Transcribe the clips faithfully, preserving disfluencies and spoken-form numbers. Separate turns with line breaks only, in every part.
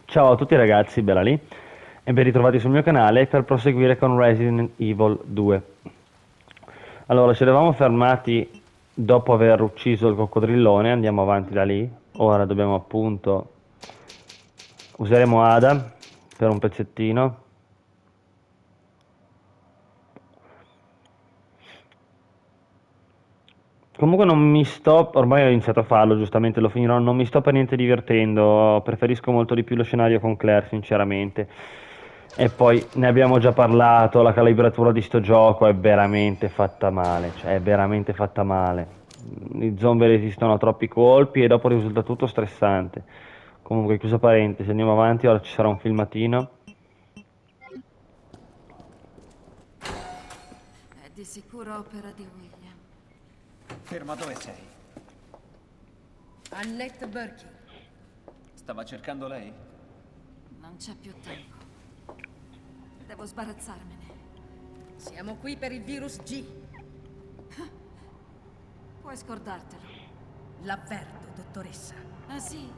Ciao a tutti ragazzi, Bella lì e ben ritrovati sul mio canale per proseguire con Resident Evil due. Allora, ci eravamo fermati dopo aver ucciso il coccodrillone, andiamo avanti da lì. Ora dobbiamo appunto... useremo Ada per un pezzettino. Comunque non mi sto, ormai ho iniziato a farlo, giustamente lo finirò, non mi sto per niente divertendo, preferisco molto di più lo scenario con Claire, sinceramente. E poi ne abbiamo già parlato, la calibratura di sto gioco è veramente fatta male, cioè è veramente fatta male. I zombie resistono a troppi colpi e dopo risulta tutto stressante. Comunque, chiusa parentesi, andiamo avanti, ora ci sarà un filmatino.
È di sicuro opera di William.
Ferma, dove sei?
Annette Birkin.
Stava cercando lei?
Non c'è più tempo. Devo sbarazzarmene. Siamo qui per il virus G. Puoi scordartelo. L'avverto, dottoressa. Ah sì?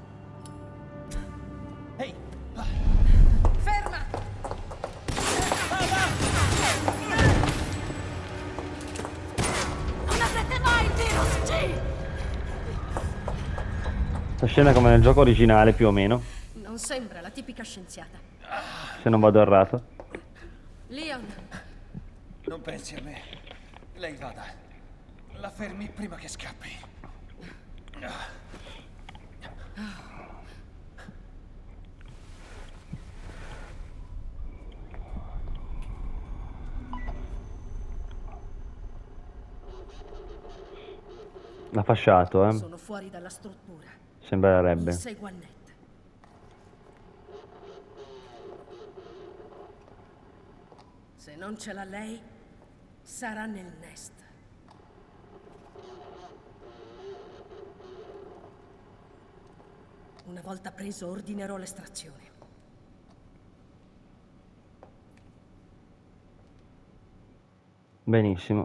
Ehi!
Ferma! Non avrete mai il virus G!
La scena è come nel gioco originale, più o meno,
Non sembra la tipica scienziata.
se non vado errato.
Leon,
Non pensi a me. Lei vada. La fermi prima che scappi.
L'ha fasciato, eh.
sono fuori dalla struttura. Mi
Sembrerebbe.
segua Annette. Se non ce l'ha lei, sarà nel nest. Una volta preso, ordinerò l'estrazione.
Benissimo.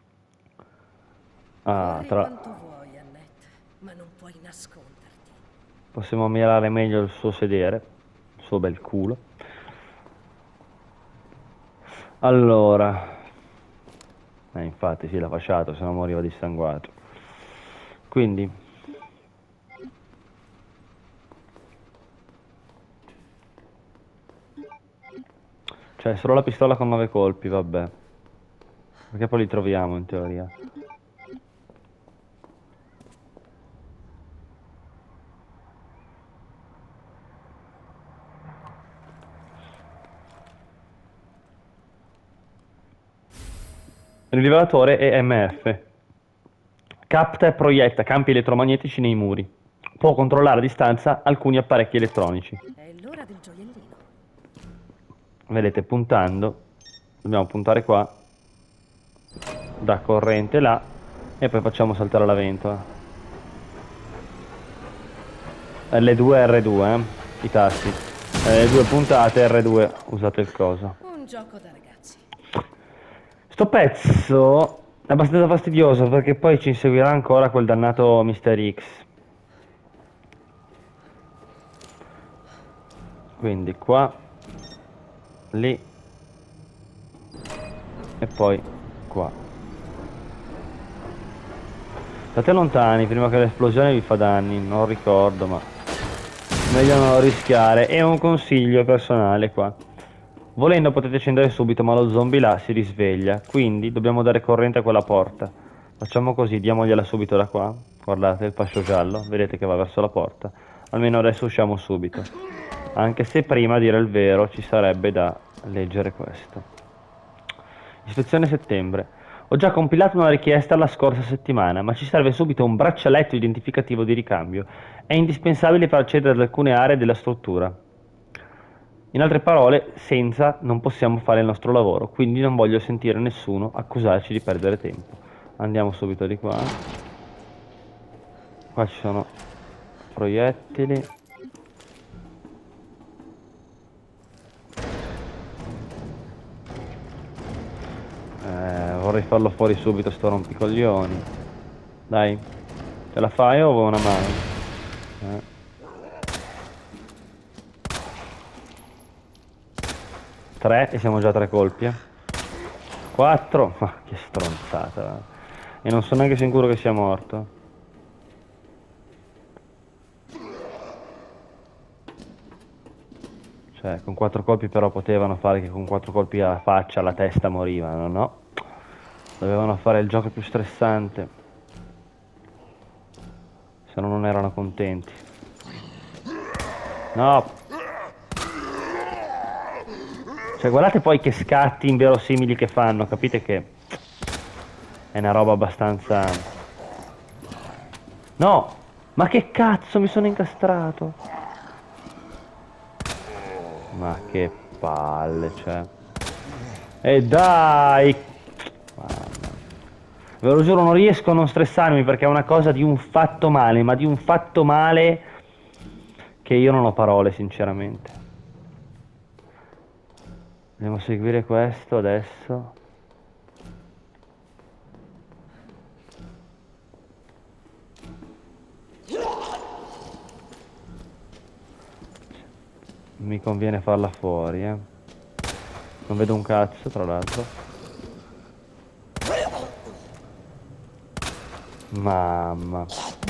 Ah,
Corri
tra...
quanto vuoi, Annette, ma non puoi nasconderti.
possiamo ammirare meglio il suo sedere, il suo bel culo. Allora, eh, infatti sì, l'ha fasciato, se no moriva dissanguato. Quindi, cioè solo la pistola con nove colpi, vabbè. Perché poi li troviamo in teoria. Rilevatore E M F. Capta e proietta campi elettromagnetici nei muri. Può controllare a distanza alcuni apparecchi elettronici.
È l'ora del gioiellino.
Vedete, puntando, dobbiamo puntare qua, da corrente là, e poi facciamo saltare la ventola. L due R due, eh, i tasti. L due puntate, R due usate il coso.
Un gioco da ragazzi.
Sto pezzo è abbastanza fastidioso perché poi ci inseguirà ancora quel dannato mister X. Quindi qua, lì e poi qua. State lontani prima che l'esplosione vi fa danni, non ricordo, ma meglio non rischiare. È un consiglio personale qua. Volendo potete scendere subito, ma lo zombie là si risveglia, quindi dobbiamo dare corrente a quella porta. Facciamo così, diamogliela subito da qua. Guardate il fascio giallo, vedete che va verso la porta. Almeno adesso usciamo subito. Anche se prima, a dire il vero, ci sarebbe da leggere questo. Ispezione settembre. Ho già compilato una richiesta la scorsa settimana, ma ci serve subito un braccialetto identificativo di ricambio. È indispensabile per accedere ad alcune aree della struttura. In altre parole, senza non possiamo fare il nostro lavoro, quindi non voglio sentire nessuno accusarci di perdere tempo. Andiamo subito di qua. Qua ci sono proiettili. Eh, vorrei farlo fuori subito sto rompicoglioni. Dai, ce la fai o vuoi una mano? Eh. tre e siamo già a tre colpi, eh. quattro. Ma che stronzata. E non sono neanche sicuro che sia morto. Cioè, con quattro colpi però potevano fare che con quattro colpi alla faccia, alla testa morivano, no? Dovevano fare il gioco più stressante. Se no non erano contenti. No! Cioè, guardate poi che scatti inverosimili che fanno, capite che è una roba abbastanza... No! Ma che cazzo, mi sono incastrato! Ma che palle, cioè. E dai! Mamma. Ve lo giuro, non riesco a non stressarmi perché è una cosa di un fatto male, ma di un fatto male che io non ho parole, sinceramente. Andiamo a seguire questo adesso. Mi conviene farla fuori, eh. Non vedo un cazzo, tra l'altro. Mamma.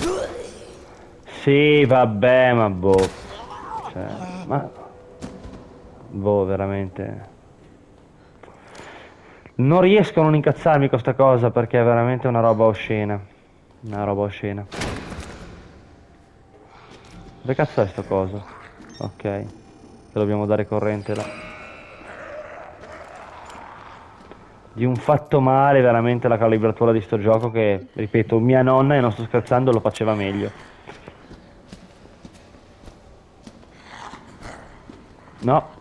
Sì, vabbè, ma boh. Cioè, ma... Boh, veramente... Non riesco a non incazzarmi con sta cosa perché è veramente una roba oscena. Una roba oscena. Dove cazzo è sto coso? Ok. Che dobbiamo dare corrente là. Di un fatto male veramente la calibratura di sto gioco che, ripeto, mia nonna, e non sto scherzando, lo faceva meglio. No.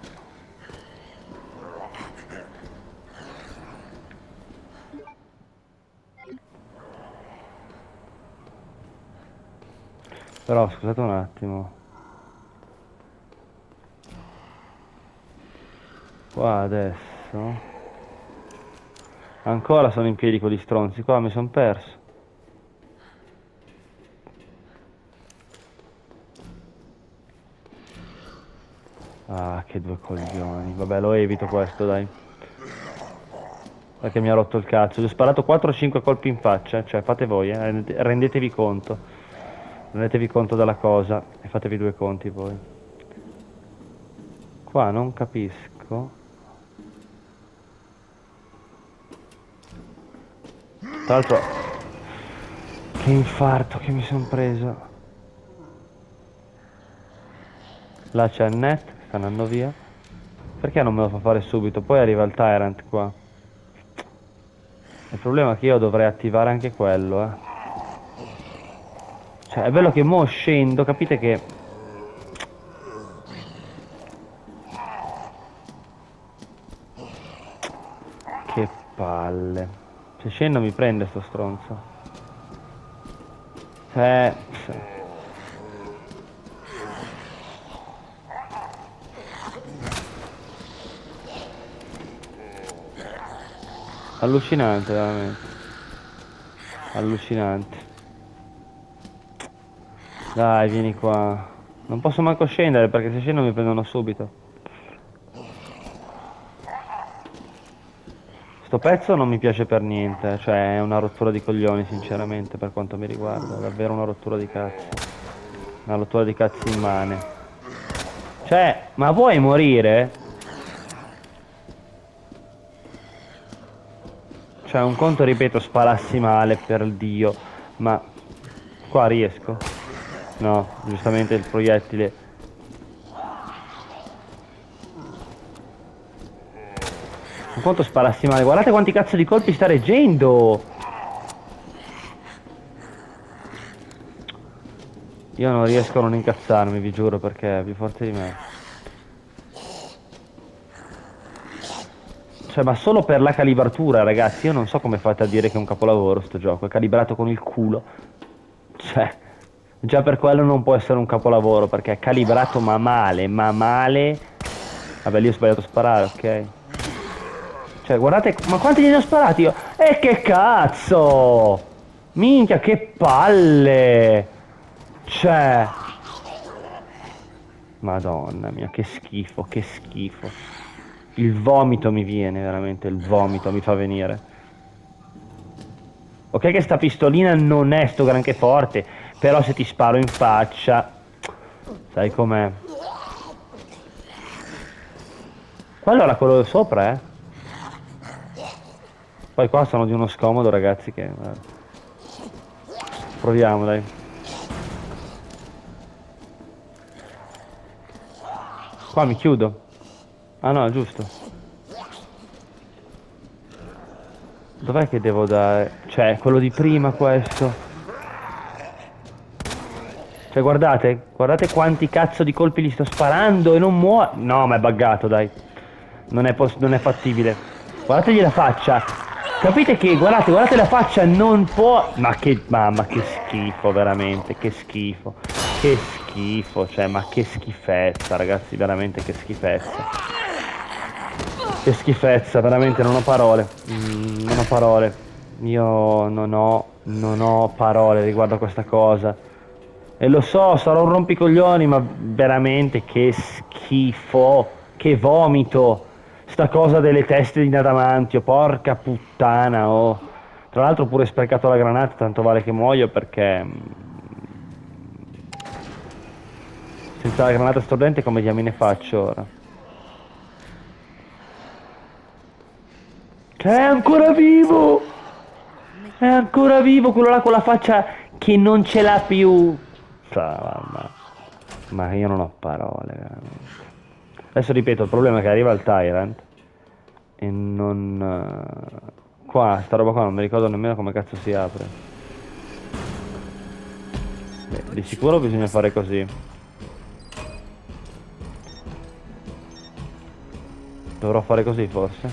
Però scusate un attimo. Qua adesso ancora sono in piedi con gli stronzi. Qua mi sono perso. Ah, che due coglioni. Vabbè, lo evito questo, dai. Perché mi ha rotto il cazzo. Gli ho sparato quattro o cinque colpi in faccia. Cioè, fate voi, eh. Rendetevi conto. Rendetevi conto della cosa e fatevi due conti voi. Qua non capisco. Tra l'altro, che infarto che mi sono preso. Là c'è Annette, sta andando via. Perché non me lo fa fare subito? Poi arriva il Tyrant qua. Il problema è che io dovrei attivare anche quello, eh. Cioè, è bello che mo scendo, capite che... Che palle. Se scendo mi prende sto stronzo. Eh... Allucinante, veramente. Allucinante. Dai, vieni qua. Non posso manco scendere perché se scendo mi prendono subito. Sto pezzo non mi piace per niente, cioè è una rottura di coglioni sinceramente per quanto mi riguarda, è davvero una rottura di cazzo. Una rottura di cazzo immane. Cioè, ma vuoi morire? Cioè, un conto, ripeto, sparassi male, per Dio, ma qua riesco? No, giustamente il proiettile... Un conto sparassi male, guardate quanti cazzo di colpi sta reggendo! Io non riesco a non incazzarmi, vi giuro, perché è più forte di me. Cioè, ma solo per la calibratura, ragazzi, io non so come fate a dire che è un capolavoro sto gioco, è calibrato con il culo. Cioè, già per quello non può essere un capolavoro, perché è calibrato ma male, ma male... Vabbè, lì ho sbagliato a sparare, ok? Cioè, guardate, ma quanti gliene ho sparati io? E che cazzo! Minchia, che palle! Cioè... Madonna mia, che schifo, che schifo. Il vomito mi viene, veramente, il vomito mi fa venire. Ok che sta pistolina non è sto granché forte, però se ti sparo in faccia, sai com'è. Quello era quello sopra, eh. Poi qua sono di uno scomodo, ragazzi, che... Proviamo, dai. Qua mi chiudo. Ah no, giusto. Dov'è che devo dare? Cioè, quello di prima questo. Cioè, guardate, guardate quanti cazzo di colpi gli sto sparando e non muore. No, ma è buggato, dai. Non è, non è fattibile. Guardategli la faccia. Capite che, guardate, guardate la faccia, non può... Ma che, mamma, che schifo, veramente, che schifo. Che schifo, cioè, ma che schifezza, ragazzi, veramente che schifezza. Che schifezza, veramente non ho parole. Mm, non ho parole. Io non ho, non ho parole riguardo a questa cosa. E lo so, sarò un rompicoglioni, ma veramente che schifo. Che vomito. Sta cosa delle teste di Nadamantio, porca puttana, oh. Tra l'altro ho pure sprecato la granata, tanto vale che muoio perché... Senza la granata stordente come diamine faccio ora? È ancora vivo! È ancora vivo quello là con la faccia che non ce l'ha più! Ma, ma io non ho parole, veramente. Adesso ripeto, il problema è che arriva il Tyrant e non... Qua, sta roba qua non mi ricordo nemmeno come cazzo si apre. Beh, di sicuro bisogna fare così. Dovrò fare così forse?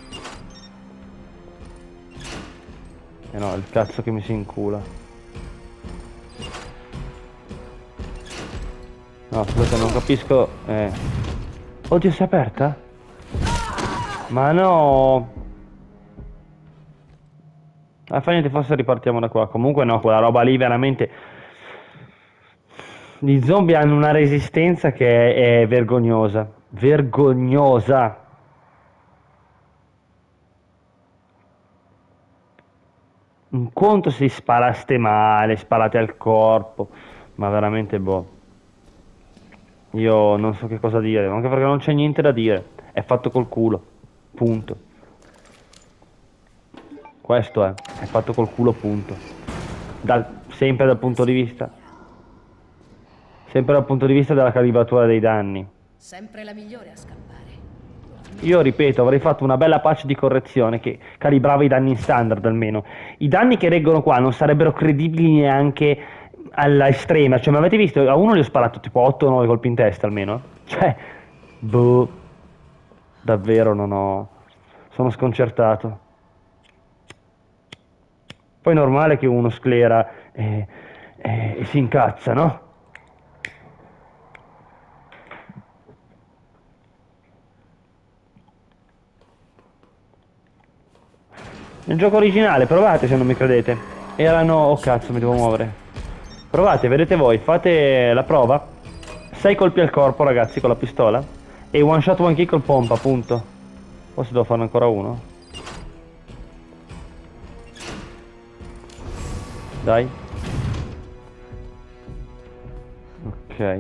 Eh no, il cazzo che mi si incula. No, scusate, non capisco... Eh. Oddio, si è aperta? Ma no! Ah, fa niente, forse ripartiamo da qua. Comunque no, quella roba lì veramente... Gli zombie hanno una resistenza che è, è vergognosa. Vergognosa! Un conto se sparaste male, sparate al corpo, ma veramente boh. Io non so che cosa dire, anche perché non c'è niente da dire. È fatto col culo. Punto. Questo è, è fatto col culo, punto. Dal, sempre dal punto di vista. Sempre dal punto di vista della calibratura dei danni.
Sempre la migliore a scappare.
Io ripeto, avrei fatto una bella patch di correzione che calibrava i danni in standard almeno. I danni che reggono qua non sarebbero credibili neanche alla estrema. Cioè, mi avete visto? A uno gli ho sparato tipo otto o nove colpi in testa almeno. Cioè, boh. Davvero non ho... Sono sconcertato. Poi è normale che uno sclera e, e, e si incazza, no? Nel gioco originale, provate se non mi credete. Erano... Oh cazzo, mi devo muovere. Provate, vedete voi, fate la prova. sei colpi al corpo, ragazzi, con la pistola. E one shot, one kick col pompa, appunto. Forse devo farne ancora uno. Dai. Ok.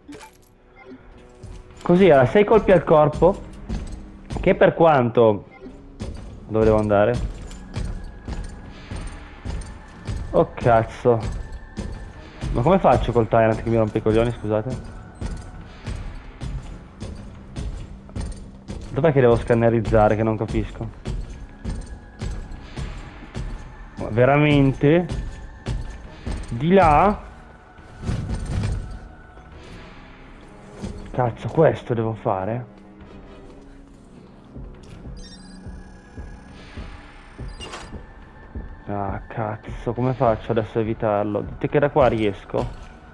Così era sei colpi al corpo. Che per quanto... Dove devo andare? Oh cazzo. Ma come faccio col Tyrant che mi rompe i coglioni, scusate? Dov'è che devo scannerizzare che non capisco? Ma veramente? Di là? Cazzo, questo devo fare? Ah, cazzo, come faccio adesso a evitarlo? Dite che da qua riesco.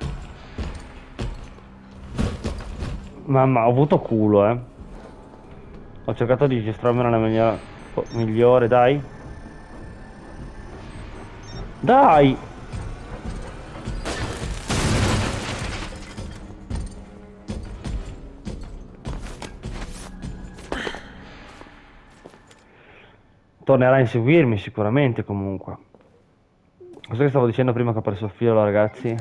Mamma, ho avuto culo, eh. Ho cercato di registrarmi nella maniera migliore, dai. Dai! tornerà a inseguirmi sicuramente comunque. Cosa che stavo dicendo prima che ho perso il filo, ragazzi?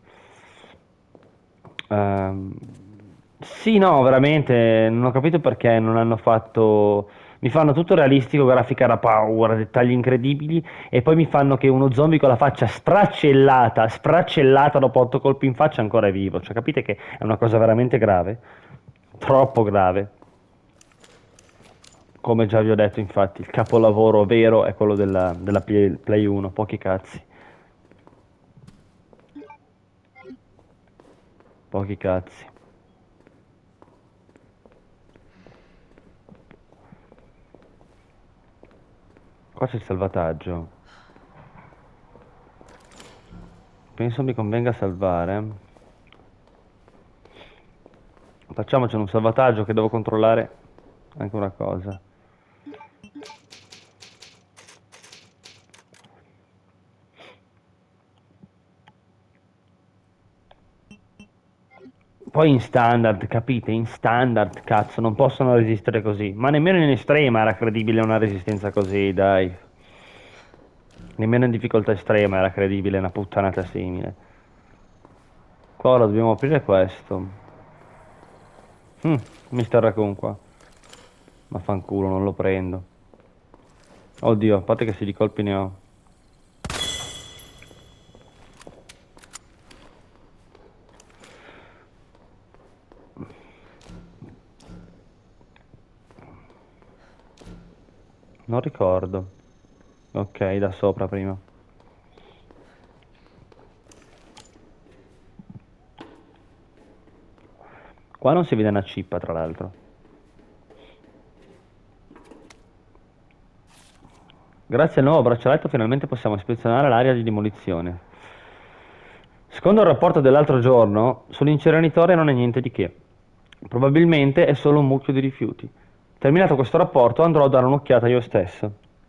Ehm, sì, no, veramente, non ho capito perché non hanno fatto... Mi fanno tutto realistico, grafica da paura, dettagli incredibili, e poi mi fanno che uno zombie con la faccia sfracellata, sfracellata dopo otto colpi in faccia ancora è vivo. Cioè, capite che è una cosa veramente grave? Troppo grave. Come già vi ho detto, infatti, il capolavoro vero è quello della, della Play, Play uno, pochi cazzi. Pochi cazzi. Qua c'è il salvataggio. Penso mi convenga salvare. Facciamoci un salvataggio che devo controllare anche una cosa. Poi in standard, capite? In standard, cazzo, non possono resistere così. Ma nemmeno in estrema era credibile una resistenza così, dai. Nemmeno in difficoltà estrema era credibile una puttanata simile. Qua ora dobbiamo aprire questo. Hm, mister Raccoon qua. Ma fanculo, non lo prendo. Oddio, a parte che se di colpi ne ho. Non ricordo. Ok, da sopra prima. Qua non si vede una cippa, tra l'altro. Grazie al nuovo braccialetto finalmente possiamo ispezionare l'area di demolizione. Secondo il rapporto dell'altro giorno, sull'inceneritore non è niente di che. Probabilmente è solo un mucchio di rifiuti. Terminato questo rapporto andrò a dare un'occhiata io stesso.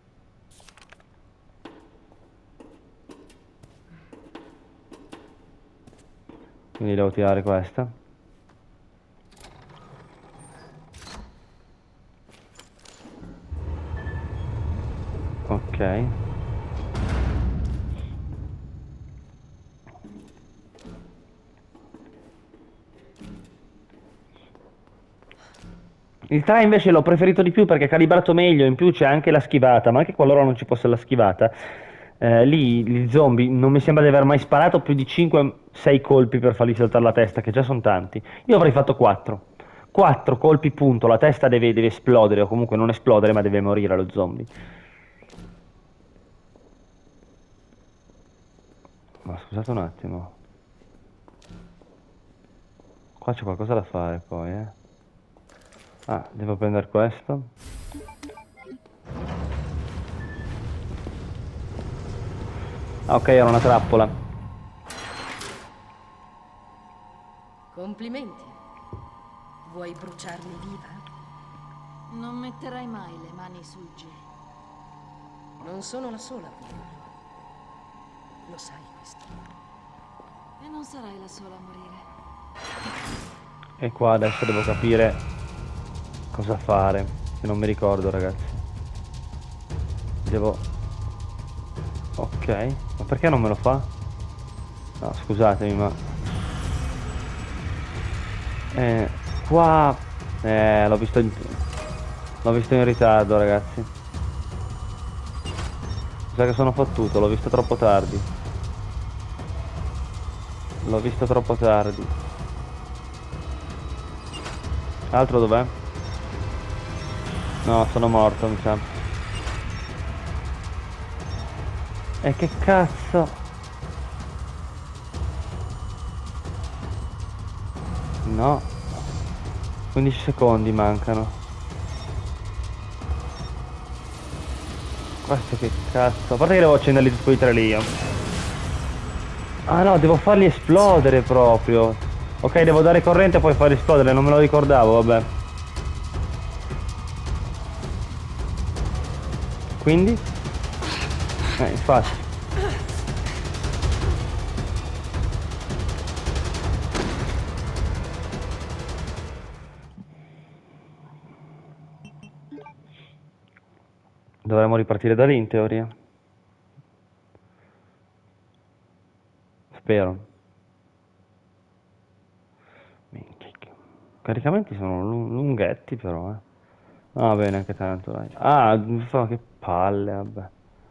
Quindi devo tirare questa. Ok. Il tre invece l'ho preferito di più perché è calibrato meglio, in più c'è anche la schivata, ma anche qualora non ci fosse la schivata, eh, lì gli zombie non mi sembra di aver mai sparato più di cinque sei colpi per fargli saltare la testa, che già sono tanti. Io avrei fatto quattro. quattro colpi punto, la testa deve, deve esplodere, o comunque non esplodere, ma deve morire lo zombie. Ma scusate un attimo. Qua c'è qualcosa da fare poi, eh. Ah, devo prendere questo. Ah, ok, era una trappola.
Complimenti. Vuoi bruciarmi viva? Non metterai mai le mani sul G. Non sono la sola a dirlo. Lo sai questo. E non sarai la sola a morire.
E qua adesso devo capire cosa fare, che non mi ricordo, ragazzi. Devo... Ok, ma perché non me lo fa? No, scusatemi, ma... Eh, qua... Eh, l'ho visto in... L'ho visto in ritardo, ragazzi. Sa che sono fottuto, l'ho visto troppo tardi. L'ho visto troppo tardi. Altro dov'è? No, sono morto, mi sa. E che cazzo? No. quindici secondi mancano. Questo che cazzo? A parte che devo accenderli tutti quei tre lì io. Ah no, devo farli esplodere proprio. Ok, devo dare corrente e poi farli esplodere, non me lo ricordavo, vabbè. Quindi? Eh, infatti. Dovremmo ripartire da lì in teoria. Spero. Minchia. I caricamenti sono lung- lunghetti però, eh. Va bene, anche tanto, dai. Ah, so che palle, vabbè.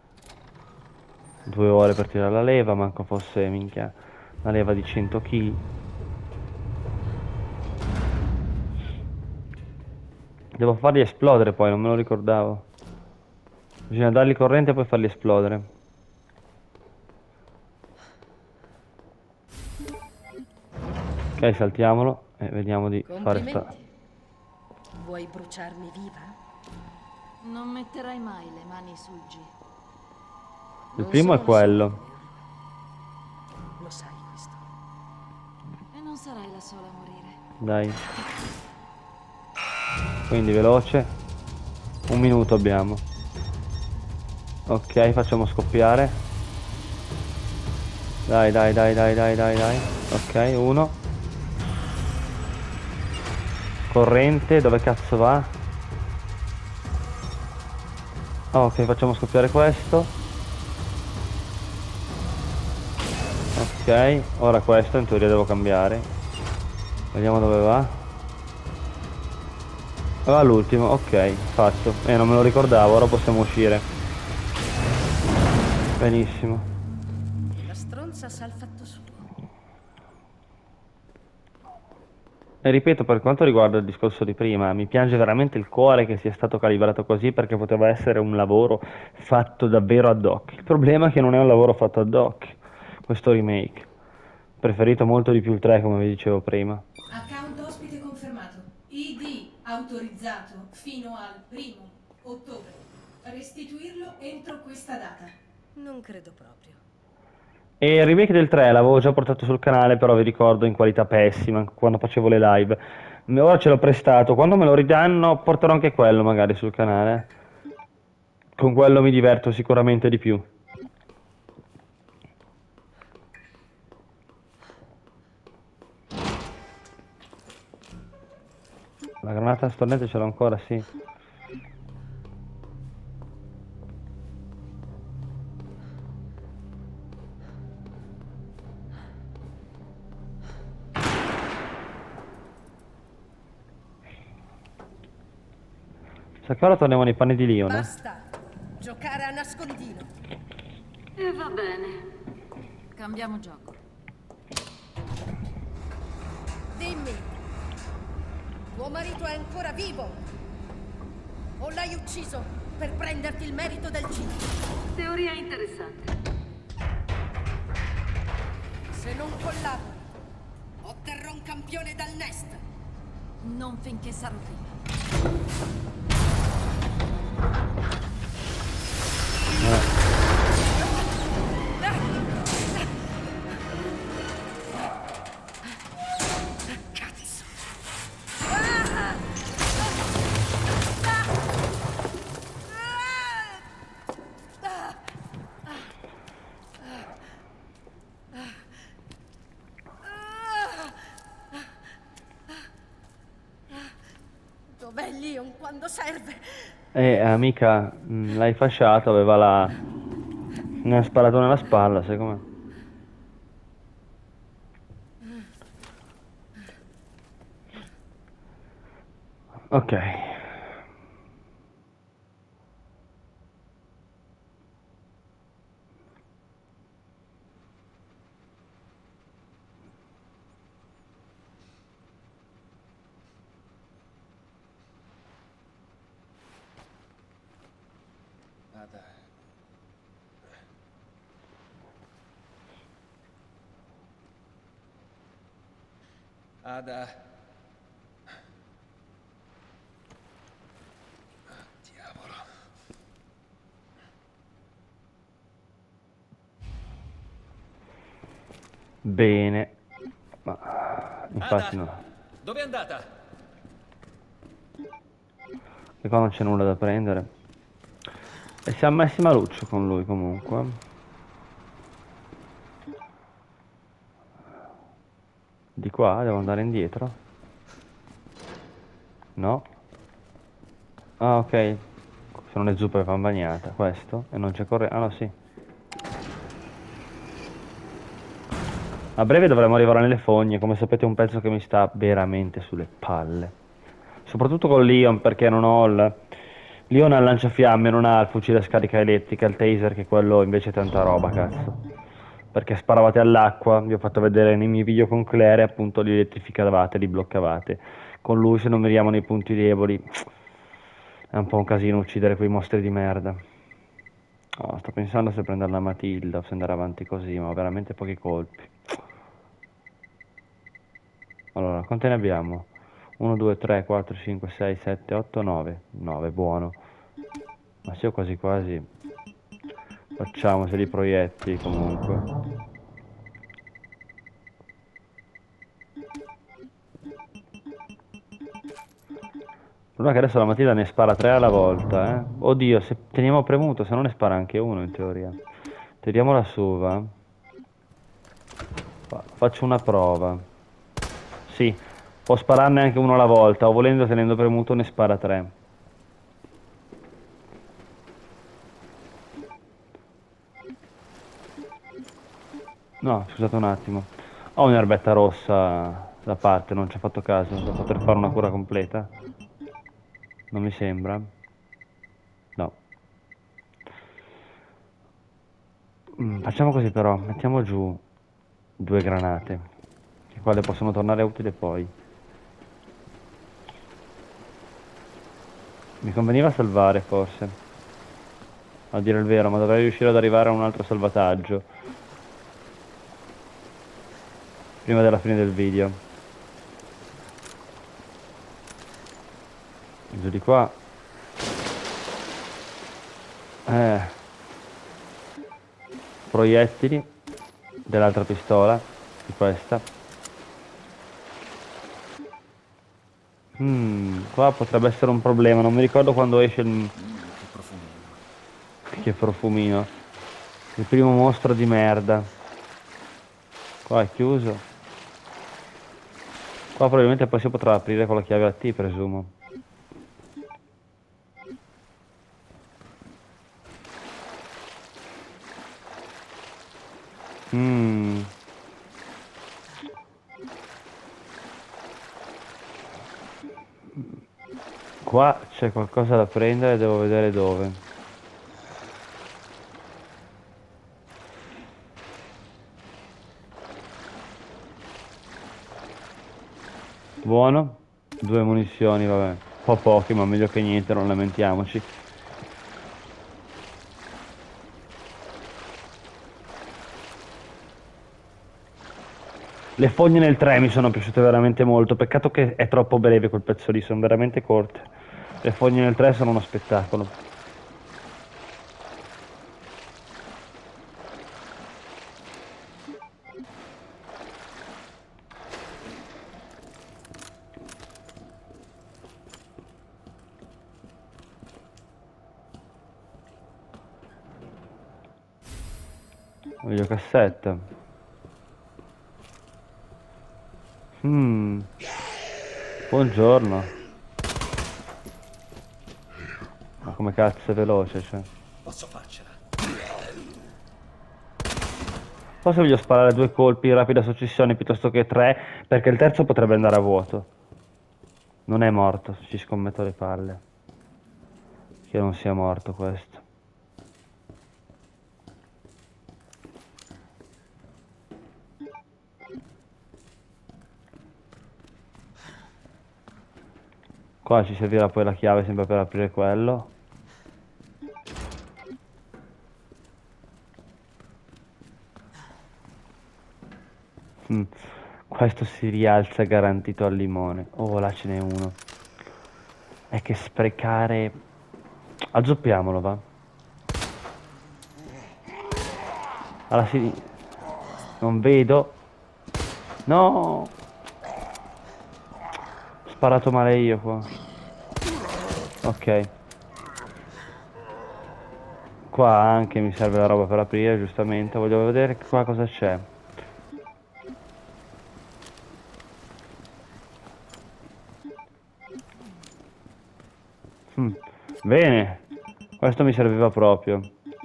Due ore per tirare la leva, manco fosse, minchia, una leva di cento chili. Devo farli esplodere poi, non me lo ricordavo. Bisogna dargli corrente e poi farli esplodere. Ok, saltiamolo e vediamo di fare sta...
Complimenti. Vuoi bruciarmi viva? Non metterai mai le mani sul G.
Il
Non
primo è
sono la sola
quello.
come urlo. Lo sai questo. E non sarai la sola a morire.
Dai. Quindi veloce. Un minuto abbiamo. Ok, facciamo scoppiare. Dai, dai, dai, dai, dai, dai, dai. Ok, uno. Corrente, dove cazzo va? Oh, ok, facciamo scoppiare questo. Ok, ora questo in teoria devo cambiare. Vediamo dove va. Va all'ultimo, ok, fatto. Eh, non me lo ricordavo, ora possiamo uscire. Benissimo.
La stronza sa il fatto suo.
E ripeto, per quanto riguarda il discorso di prima, mi piange veramente il cuore che sia stato calibrato così perché poteva essere un lavoro fatto davvero ad hoc. Il problema è che non è un lavoro fatto ad hoc, questo remake. Preferito molto di più il tre, come vi dicevo prima.
Account ospite confermato. I D autorizzato fino al primo ottobre. Restituirlo entro questa data.
Non credo proprio.
E il remake del tre l'avevo già portato sul canale, però vi ricordo in qualità pessima, quando facevo le live. Ora ce l'ho prestato, quando me lo ridanno porterò anche quello magari sul canale. Con quello mi diverto sicuramente di più. La granata stornente ce l'ho ancora, sì. Sa che ora torniamo nei panni di Leon, eh?
Basta giocare a nascondino.
E va bene. Cambiamo gioco.
Dimmi, tuo marito è ancora vivo? O l'hai ucciso per prenderti il merito del G?
Teoria interessante.
Se non collabori, otterrò un campione dal Nest.
Non finché sarò viva.
Cazzo! Dov'è Leon quando serve?
E amica, mh, l'hai fasciato, aveva la... ne ha sparato nella spalla, sai com'è? Ok.
Ada. Ada. Ah, diavolo.
Bene. Ma... infatti
Ada,
no.
dove è andata?
Che qua non c'è nulla da prendere. E siamo messi maluccio con lui comunque. Di qua devo andare indietro. No. Ah, ok. Se non è zuppa e pan bagnata, questo. E non c'è corrente. Ah no, sì. A breve dovremo arrivare nelle fogne. Come sapete è un pezzo che mi sta veramente sulle palle. Soprattutto con Leon, perché non ho il... Leon ha il lanciafiamme, non ha il fucile a scarica elettrica, il taser, che quello invece è tanta roba, cazzo. Perché sparavate all'acqua, vi ho fatto vedere nei miei video con Claire, e appunto li elettrificavate, li bloccavate. Con lui se non miriamo nei punti deboli, è un po' un casino uccidere quei mostri di merda. Oh, sto pensando se prendere la Matilda o se andare avanti così, ma ho veramente pochi colpi. Allora, quante ne abbiamo? uno, due, tre, quattro, cinque, sei, sette, otto, nove. nove, buono. Ma se io quasi quasi... Facciamoceli i proiettili comunque. Il problema è che adesso la Matilda ne spara tre alla volta, eh. Oddio, se teniamo premuto, se no ne spara anche uno in teoria. Tiriamola su, va. Fa- Faccio una prova. Sì, può spararne anche uno alla volta, o volendo tenendo premuto ne spara tre. No, scusate un attimo. Ho un'erbetta rossa da parte, non ci ho fatto caso. Da poter fare una cura completa. Non mi sembra. No. Mm, facciamo così però, mettiamo giù due granate, che quale possono tornare utili poi. Mi conveniva salvare forse, a dire il vero, ma dovrei riuscire ad arrivare a un altro salvataggio prima della fine del video. Giù di qua. Eh. Proiettili dell'altra pistola, di questa. Hmm, qua potrebbe essere un problema, non mi ricordo quando esce il...
Mm, che profumino.
Che profumino. Il primo mostro di merda. Qua è chiuso. Qua probabilmente poi si potrà aprire con la chiave a T, presumo. Mm. Qua c'è qualcosa da prendere, devo vedere dove. Buono. Due munizioni, vabbè. Un po' poche, ma meglio che niente, non lamentiamoci. Le fogne nel tre mi sono piaciute veramente molto. Peccato che è troppo breve quel pezzo lì, sono veramente corte. Le fogne nel tre sono uno spettacolo. Videocassetta. Mm. Buongiorno. Ma come cazzo è veloce, cioè.
Posso farcela.
Forse voglio sparare due colpi in rapida successione piuttosto che tre, perché il terzo potrebbe andare a vuoto. Non è morto, ci scommetto le palle. Che non sia morto questo. Qua ci servirà poi la chiave sempre per aprire quello. Mm. Questo si rialza garantito al limone. Oh, là ce n'è uno. È che sprecare... Azzoppiamolo, va. Alla sinistra. Non vedo. No! Ho sparato male io qua. Ok. Qua anche mi serve la roba per aprire, giustamente. Voglio vedere qua cosa c'è. Mm. Bene. Questo mi serviva proprio.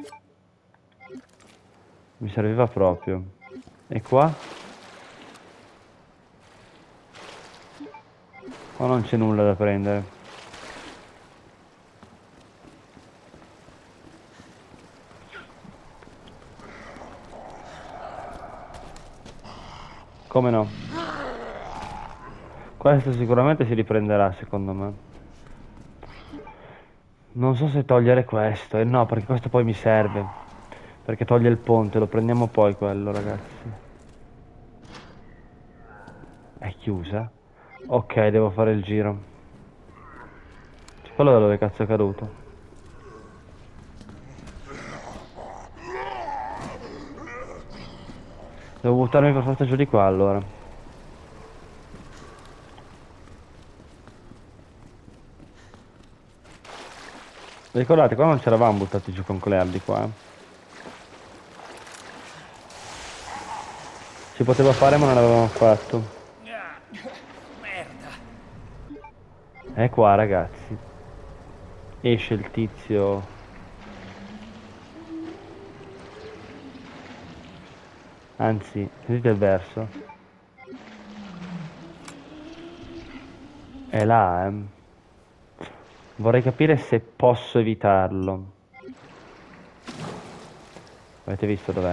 Mi serviva proprio. E qua? Qua non c'è nulla da prendere. Come no? Questo sicuramente si riprenderà, secondo me. Non so se togliere questo. Eh no, perché questo poi mi serve. Perché toglie il ponte, lo prendiamo poi quello, ragazzi. È chiusa? Ok, devo fare il giro. Quello da dove cazzo è caduto? Devo buttarmi per forza giù di qua, allora. Ricordate, qua non ci eravamo buttati giù con Claire di qua. Si poteva fare ma non l'avevamo fatto.
Merda.
È qua, ragazzi. Esce il tizio. Anzi, sentite il verso. È là, eh. Vorrei capire se posso evitarlo. Avete visto dov'è?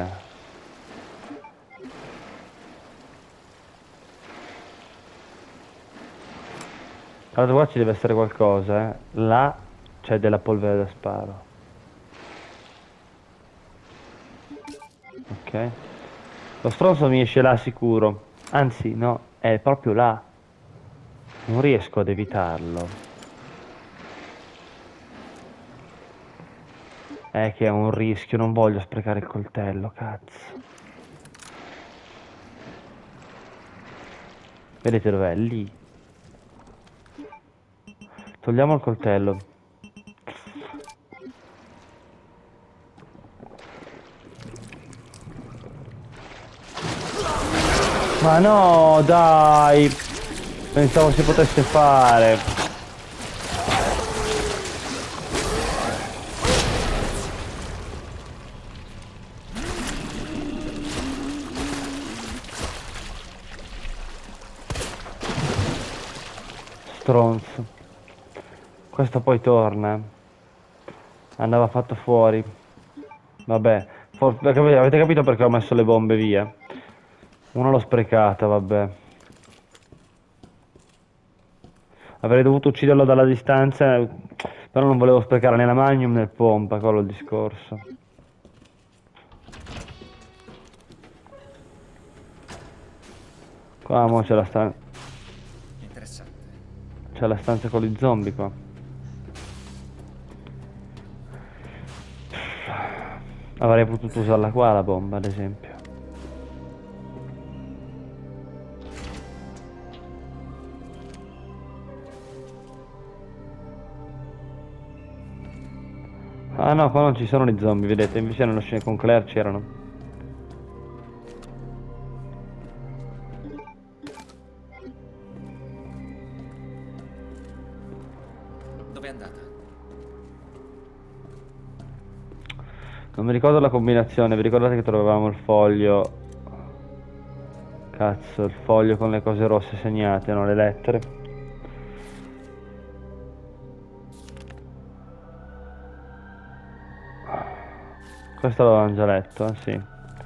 Allora qua ci deve essere qualcosa, eh. Là c'è della polvere da sparo. Ok. Lo stronzo mi esce là sicuro. Anzi, no, è proprio là. Non riesco ad evitarlo. È che è un rischio, non voglio sprecare il coltello, cazzo. Vedete dov'è? Lì. Togliamo il coltello. Ma no, dai. Pensavo si potesse fare. Stronzo. Questo poi torna. Andava fatto fuori. Vabbè. For- avete capito perché ho messo le bombe via? Uno l'ho sprecata, vabbè. Avrei dovuto ucciderlo dalla distanza, però non volevo sprecare né la magnum né il pompa, quello è il discorso. Qua mo c'è la stanza.
Interessante.
C'è la stanza con gli zombie qua. Avrei potuto usarla qua la bomba, ad esempio. Ah no, qua non ci sono gli zombie, vedete, invece nello scena con Claire c'erano.
Dove è andata?
Non mi ricordo la combinazione, vi ricordate che trovavamo il foglio? Cazzo, il foglio con le cose rosse segnate, no? Le lettere. Questo l'avevamo già letto, eh? Sì.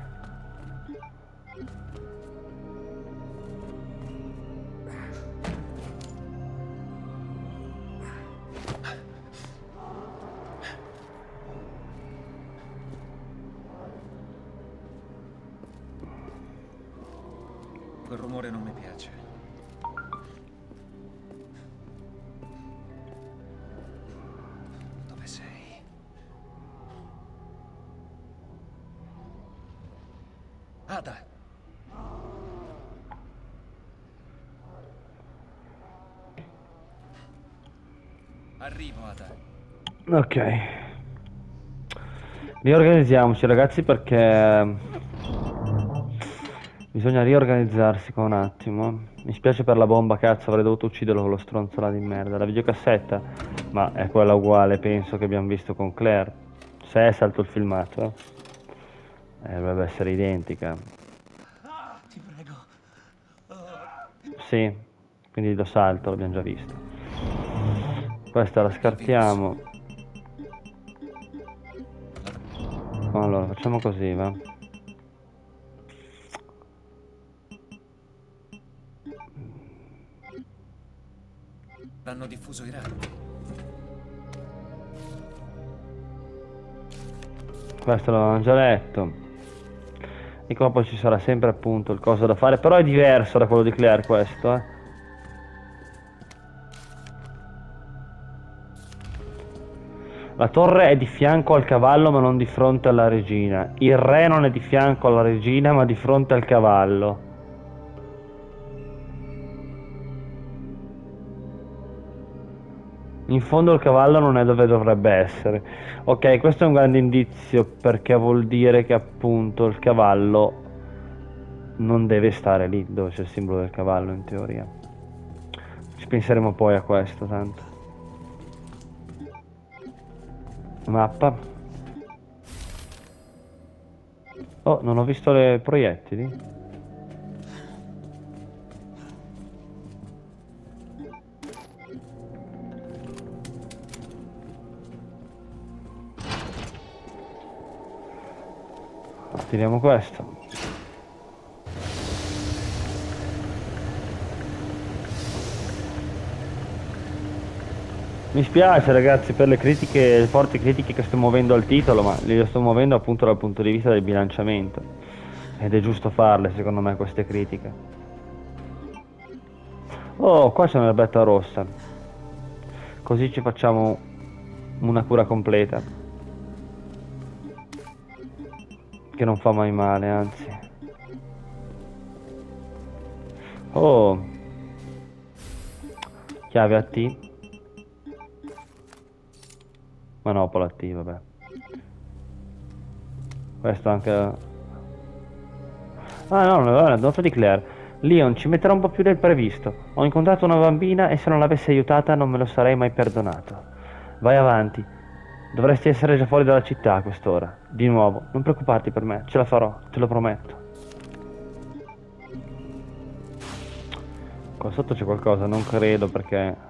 Quel rumore non mi piace. Dove sei? Ada! Arrivo, Ada.
Ok. Riorganizziamoci, ragazzi, perché Bisogna riorganizzarsi qua un attimo. Mi spiace per la bomba, cazzo, avrei dovuto ucciderlo con lo stronzo là di merda. La videocassetta, ma è quella uguale, penso, che abbiamo visto con Claire. Se è salto il filmato, eh. Eh, dovrebbe essere identica.
Ti prego.
Sì, quindi lo salto, l'abbiamo già visto. Questa la scartiamo. Allora, facciamo così, va.
Hanno diffuso i ratti.
Questo l'avevamo già letto. E qua poi ci sarà sempre appunto il coso da fare. Però è diverso da quello di Claire questo, eh. La torre è di fianco al cavallo ma non di fronte alla regina. Il re non è di fianco alla regina ma di fronte al cavallo. In fondo il cavallo non è dove dovrebbe essere. Ok, questo è un grande indizio perché vuol dire che appunto il cavallo non deve stare lì dove c'è il simbolo del cavallo in teoria. Ci penseremo poi a questo tanto. Mappa. Oh, non ho visto le proiettili. Tiriamo questo. Mi spiace ragazzi per le critiche, le forti critiche che sto muovendo al titolo, ma le sto muovendo appunto dal punto di vista del bilanciamento. Ed è giusto farle secondo me queste critiche. Oh, qua c'è un'erbetta rossa. Così ci facciamo una cura completa. Che non fa mai male, anzi. Oh. Chiave A T. Manopola T, vabbè. Questo anche... Ah no, non aveva la nota di Claire. Leon, ci metterà un po' più del previsto. Ho incontrato una bambina e se non l'avessi aiutata non me lo sarei mai perdonato. Vai avanti. Dovresti essere già fuori dalla città a quest'ora. Di nuovo, non preoccuparti per me, ce la farò, te lo prometto. Qua sotto c'è qualcosa, non credo perché...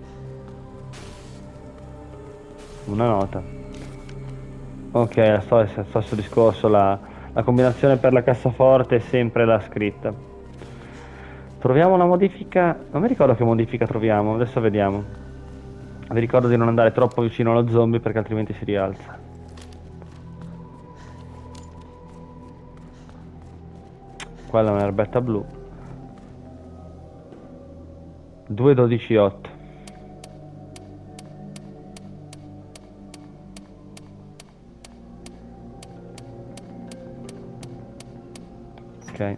Una nota. Ok, la storia è lo stesso discorso, la, la combinazione per la cassaforte è sempre la scritta. Troviamo la modifica... Non mi ricordo che modifica troviamo, adesso vediamo. Vi ricordo di non andare troppo vicino allo zombie perché altrimenti si rialza. Quella è un'erbetta blu. due dodici otto. Ok.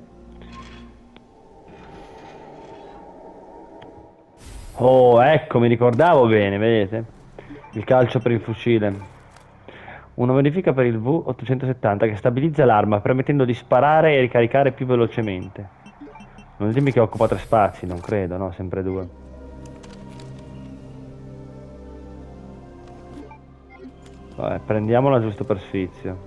Oh, ecco, mi ricordavo bene, vedete? Il calcio per il fucile. Una modifica per il V ottocentosettanta che stabilizza l'arma permettendo di sparare e ricaricare più velocemente. Non dimmi che occupa tre spazi, non credo, no? Sempre due. Vabbè, prendiamola giusto per sfizio.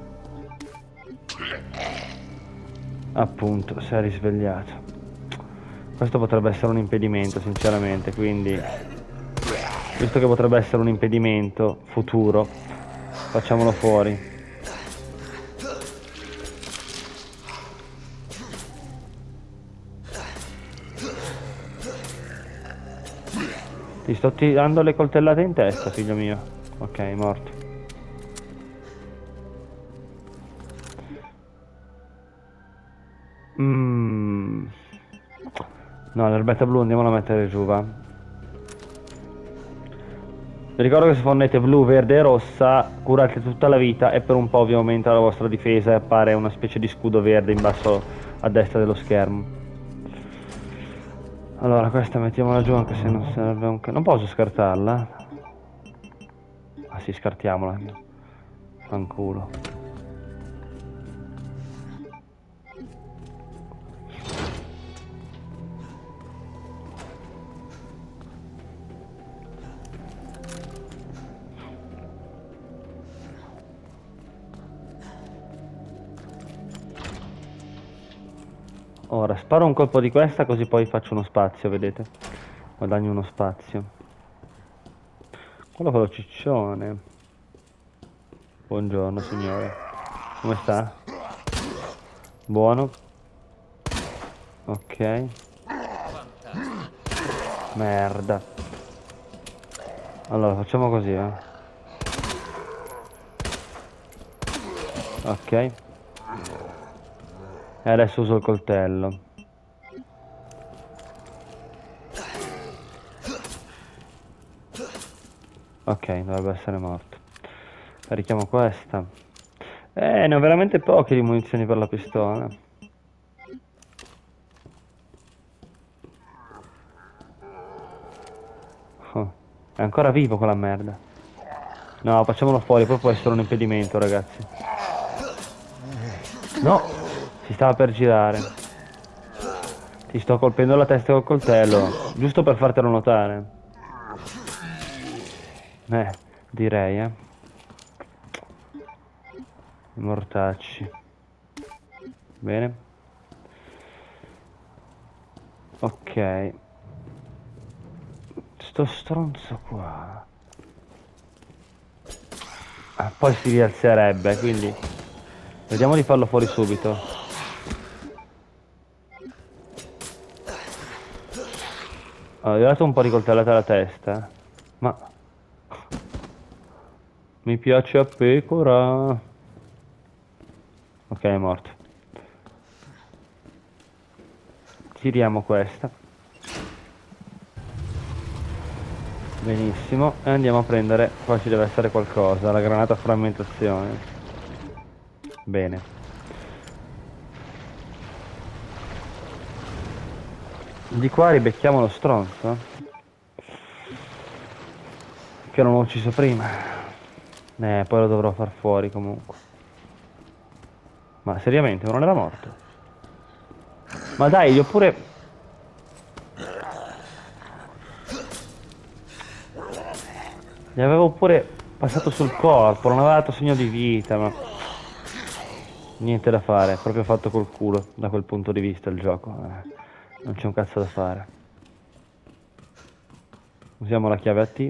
Appunto, si è risvegliato. Questo potrebbe essere un impedimento, sinceramente, quindi... Visto che potrebbe essere un impedimento futuro, facciamolo fuori. Ti sto tirando le coltellate in testa, figlio mio. Ok, morto. Mm. No, l'erbetta blu andiamola a mettere giù, va. Vi ricordo che se fondete blu, verde e rossa, curate tutta la vita e per un po' vi aumenta la vostra difesa e appare una specie di scudo verde in basso a destra dello schermo. Allora, questa mettiamola giù anche se non serve un... Non posso scartarla? Ah sì, scartiamola. Fanculo. Ora sparo un colpo di questa così poi faccio uno spazio, vedete? Guadagno uno spazio. Quello con lo ciccione. Buongiorno signore. Come sta? Buono. Ok. Merda. Allora facciamo così, eh. Ok. E adesso uso il coltello. Ok, dovrebbe essere morto. Carichiamo questa. Eh, ne ho veramente poche di munizioni per la pistola. Oh, è ancora vivo quella merda. No, facciamolo fuori, poi può essere un impedimento, ragazzi. No, si stava per girare. Ti sto colpendo la testa col coltello, giusto per fartelo notare. Eh, direi, eh. I mortacci. Bene. Ok. Sto stronzo qua. Ah, poi si rialzerebbe, quindi vediamo di farlo fuori subito. Allora, gli ho dato un po' di coltellate alla testa. Ma mi piace a pecora. Ok, è morto. Tiriamo questa. Benissimo. E andiamo a prendere. Qua ci deve essere qualcosa. La granata a frammentazione. Bene. Di qua ribecchiamo lo stronzo. Che non l'ho ucciso prima. Eh, poi lo dovrò far fuori comunque. Ma seriamente, non era morto? Ma dai, gli ho pure... Gli avevo pure passato sul corpo, non aveva dato segno di vita, ma... Niente da fare, proprio fatto col culo, da quel punto di vista il gioco. Eh, non c'è un cazzo da fare. Usiamo la chiave A T.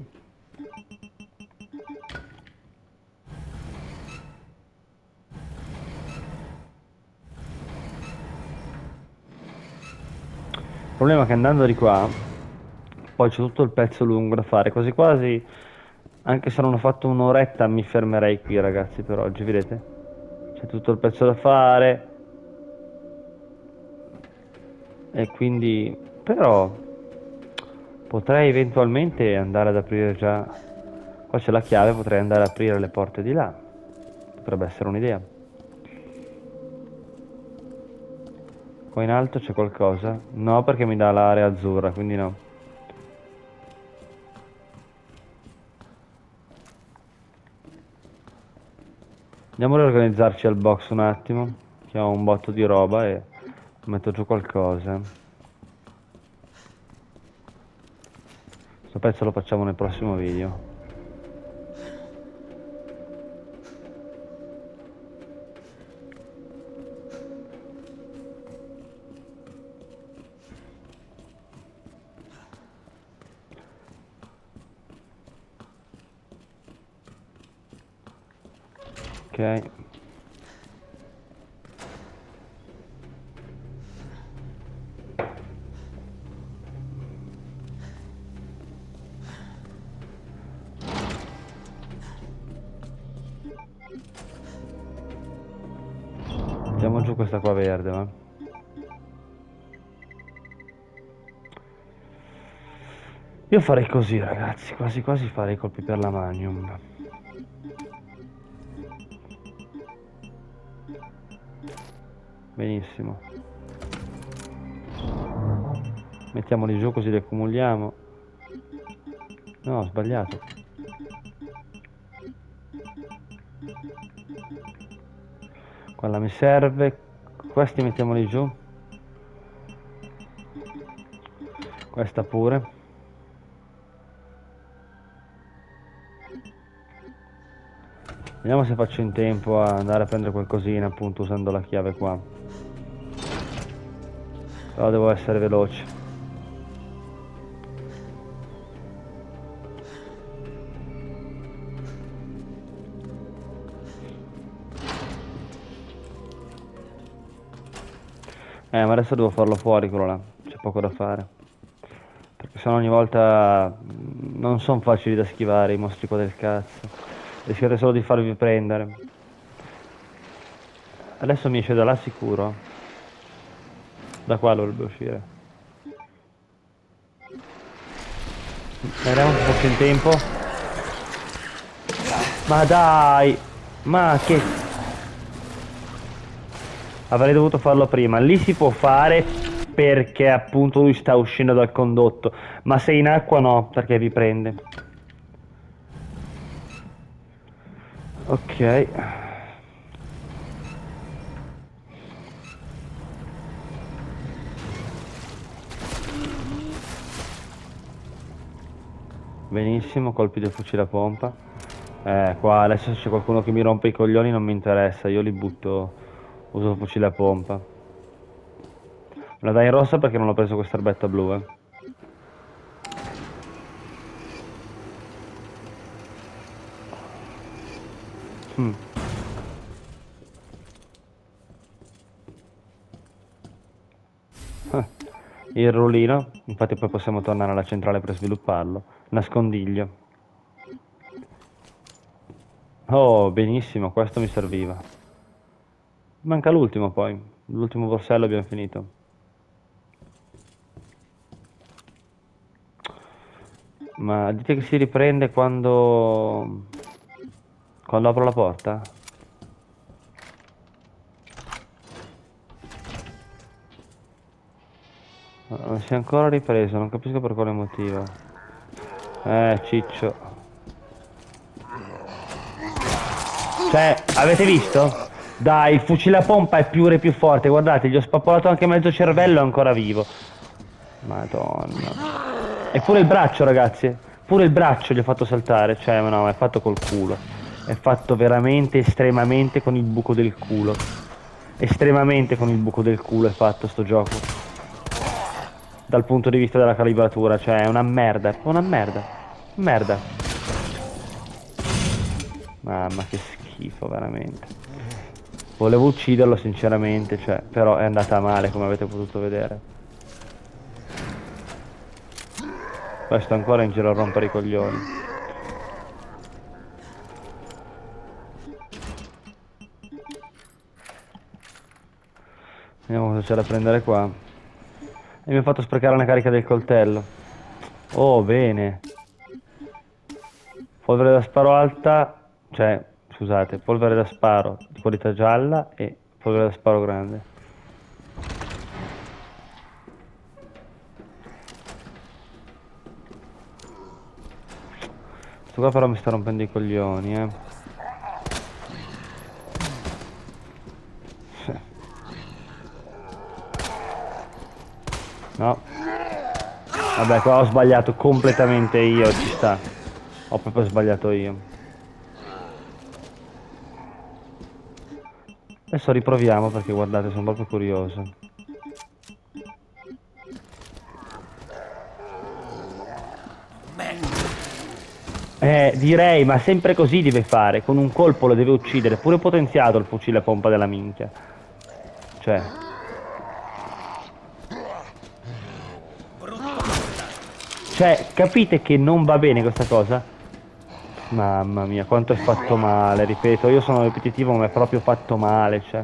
Il problema è che andando di qua, poi c'è tutto il pezzo lungo da fare, quasi quasi, anche se non ho fatto un'oretta mi fermerei qui ragazzi per oggi, vedete? C'è tutto il pezzo da fare. E quindi, però, potrei eventualmente andare ad aprire già, qua c'è la chiave, potrei andare ad aprire le porte di là, potrebbe essere un'idea. Qua in alto c'è qualcosa? No, perché mi dà l'area azzurra, quindi no. Andiamo a riorganizzarci al box un attimo, che ho un botto di roba e metto giù qualcosa. Questo pezzo lo facciamo nel prossimo video. Ok. Mettiamo giù questa qua verde, va. Io farei così ragazzi, quasi quasi farei i colpi per la Magnum. Benissimo. Mettiamoli giù così li accumuliamo. No, ho sbagliato. Quella mi serve. Questi mettiamoli giù. Questa pure. Vediamo se faccio in tempo a andare a prendere qualcosina appunto usando la chiave qua. Però devo essere veloce. Eh, ma adesso devo farlo fuori quello là, c'è poco da fare. Perché sennò ogni volta mm, non sono facili da schivare i mostri qua del cazzo. Rischiate solo di farvi prendere. Adesso mi esce da là sicuro. Da qua dovrebbe uscire. Vediamo se faccio in tempo. Ma dai! Ma che... Avrei dovuto farlo prima. Lì si può fare perché appunto lui sta uscendo dal condotto. Ma se in acqua no, perché vi prende. Ok. Benissimo, colpi del fucile a pompa. Eh, qua adesso se c'è qualcuno che mi rompe i coglioni non mi interessa, io li butto, uso il fucile a pompa. Me la dai in rossa perché non ho preso questa erbetta blu, eh. Hmm. Ah, il rullino, infatti poi possiamo tornare alla centrale per svilupparlo. Nascondiglio. Oh, benissimo, questo mi serviva. Manca l'ultimo poi, l'ultimo borsello abbiamo finito. Ma dite che si riprende quando... quando apro la porta? Non si è ancora ripreso, non capisco per quale motivo. Eh, ciccio. Cioè, avete visto? Dai, il fucile a pompa è più e più forte, guardate, gli ho spappolato anche mezzo cervello, è ancora vivo. Madonna. E pure il braccio, ragazzi. Pure il braccio gli ho fatto saltare, cioè, no, è fatto col culo. È fatto veramente, estremamente con il buco del culo. Estremamente con il buco del culo è fatto sto gioco. Dal punto di vista della calibratura, cioè è una merda, è una merda. Merda. Mamma che schifo, veramente. Volevo ucciderlo sinceramente, cioè, però è andata male come avete potuto vedere. Questo ancora in giro a rompere i coglioni. Vediamo cosa c'è da prendere qua. E mi ha fatto sprecare una carica del coltello. Oh, bene. Polvere da sparo alta, cioè, scusate, polvere da sparo di qualità gialla e polvere da sparo grande. Questo qua però mi sta rompendo i coglioni, eh. No. Vabbè, qua ho sbagliato completamente io, ci sta. Ho proprio sbagliato io. Adesso riproviamo perché guardate, sono proprio curioso. Eh, direi, ma sempre così deve fare. Con un colpo lo deve uccidere. Pure potenziato il fucile a pompa della minchia. Cioè... Cioè, capite che non va bene questa cosa? Mamma mia, quanto è fatto male, ripeto, io sono ripetitivo ma è proprio fatto male, cioè.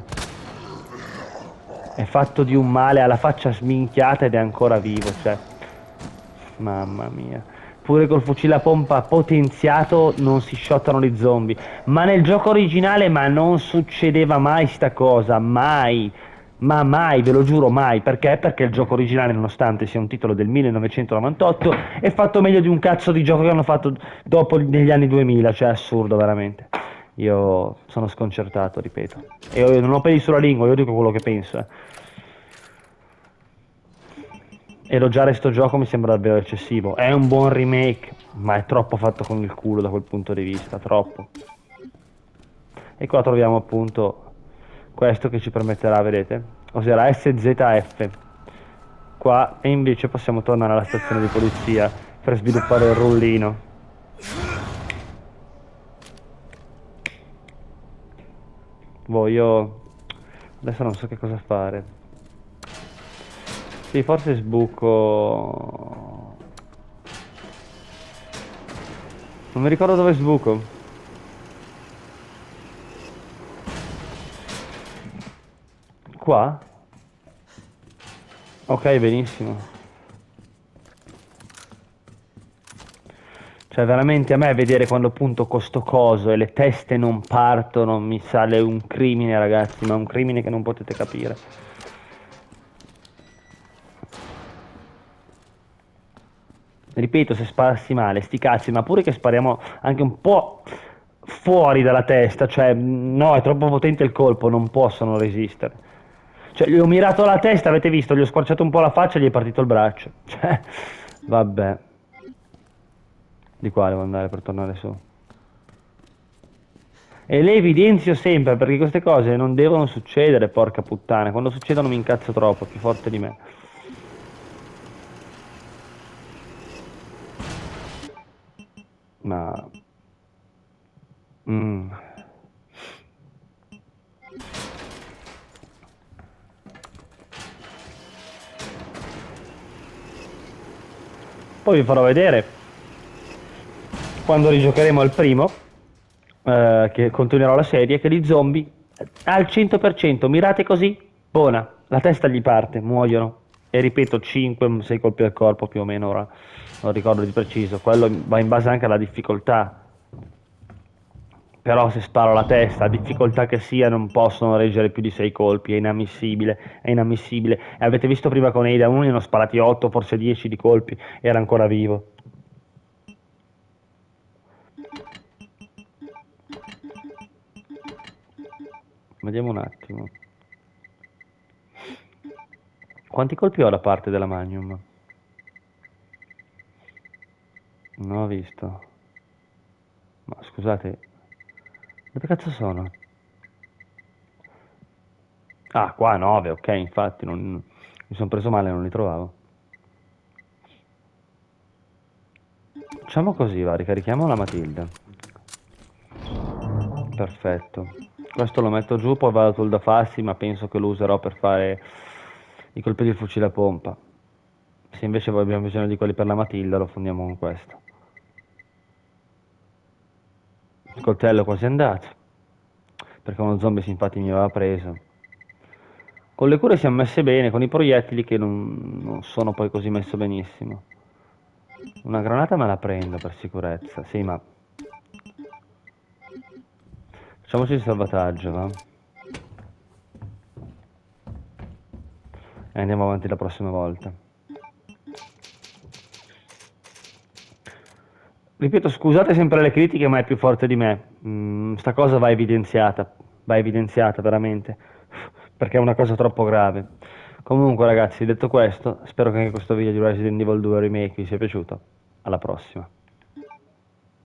È fatto di un male, ha la faccia sminchiata ed è ancora vivo, cioè. Mamma mia. Pure col fucile a pompa potenziato non si shottano gli zombie. Ma nel gioco originale, ma non succedeva mai sta cosa, mai. Ma mai, ve lo giuro, mai. Perché? Perché il gioco originale, nonostante sia un titolo del millenovecentonovantotto, è fatto meglio di un cazzo di gioco che hanno fatto dopo negli anni duemila, cioè assurdo veramente. Io sono sconcertato, ripeto. E io non ho peli sulla lingua, io dico quello che penso. Eh. Elogiare sto gioco mi sembra davvero eccessivo. È un buon remake, ma è troppo fatto con il culo da quel punto di vista, troppo. E qua troviamo appunto... questo che ci permetterà, vedete, ossia la S Z F, qua e invece possiamo tornare alla stazione di polizia per sviluppare il rullino. Boh, io adesso non so che cosa fare. Sì, forse sbuco. Non mi ricordo dove sbuco. Qua? Ok, benissimo. Cioè veramente a me vedere quando punto con sto coso e le teste non partono mi sale un crimine, ragazzi, ma un crimine che non potete capire. Ripeto, se sparassi male, sti cazzi, ma pure che spariamo anche un po' fuori dalla testa, cioè no, è troppo potente il colpo, non possono resistere. Cioè, gli ho mirato la testa, avete visto, gli ho squarciato un po' la faccia e gli è partito il braccio. Cioè, vabbè. Di qua devo andare per tornare su. E le evidenzio sempre, perché queste cose non devono succedere, porca puttana. Quando succedono mi incazzo troppo, più forte di me. Ma... Mm. Poi vi farò vedere, quando rigiocheremo al primo, eh, che continuerò la serie, che gli zombie al cento per cento, mirate così, buona, la testa gli parte, muoiono. E ripeto, cinque sei colpi al corpo più o meno, ora non ricordo di preciso, quello va in base anche alla difficoltà. Però se sparo la testa, a difficoltà che sia, non possono reggere più di sei colpi, è inammissibile, è inammissibile. E avete visto prima con Ada uno, ne hanno sparati otto, forse dieci di colpi, era ancora vivo. Vediamo un attimo. Quanti colpi ho da parte della Magnum? Non ho visto. Ma scusate, dove cazzo sono? Ah, qua nove, ok, infatti, non... mi sono preso male, non li trovavo. Facciamo così, va, ricarichiamo la Matilda. Perfetto. Questo lo metto giù, poi vado sul da farsi, ma penso che lo userò per fare i colpi di fucile a pompa. Se invece abbiamo bisogno di quelli per la Matilda, lo fondiamo con questo. Il coltello quasi è andato, perché uno zombie infatti mi aveva preso. Con le cure siamo messe bene, con i proiettili che non, non sono poi così messo benissimo. Una granata me la prendo per sicurezza, sì, ma... Facciamoci il salvataggio, va? E andiamo avanti la prossima volta. Ripeto, scusate sempre le critiche, ma è più forte di me. Mm, sta cosa va evidenziata, va evidenziata veramente, perché è una cosa troppo grave. Comunque ragazzi, detto questo, spero che anche questo video di Resident Evil due Remake vi sia piaciuto. Alla prossima.